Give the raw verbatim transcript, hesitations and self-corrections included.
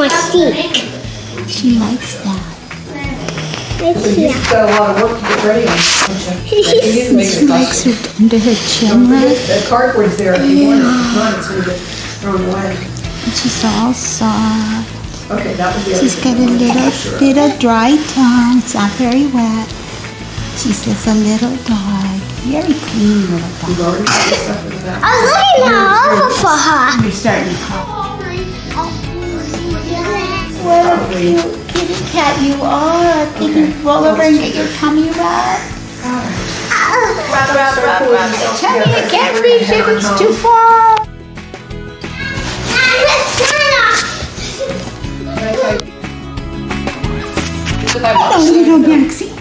for steak. She likes that. It's here. You've got a lot of work to get ready on. She likes it under her chin, right? The cardboard's there if you want it. If not, it's going to get thrown away. And she's all soft. Okay, that was the other She's got a little bit of dry tongue. It's not very wet. She's just a little dog. Very clean little You've dog. already got the stuff in the back. I was looking all over for her. You're starting to call. What a cute kitty cat you are. Can Okay. you roll over and get your tummy rubbed? Rub, rub, rub, rub. Tummy, I can't reach it. It's too far. Hello, little Maxie.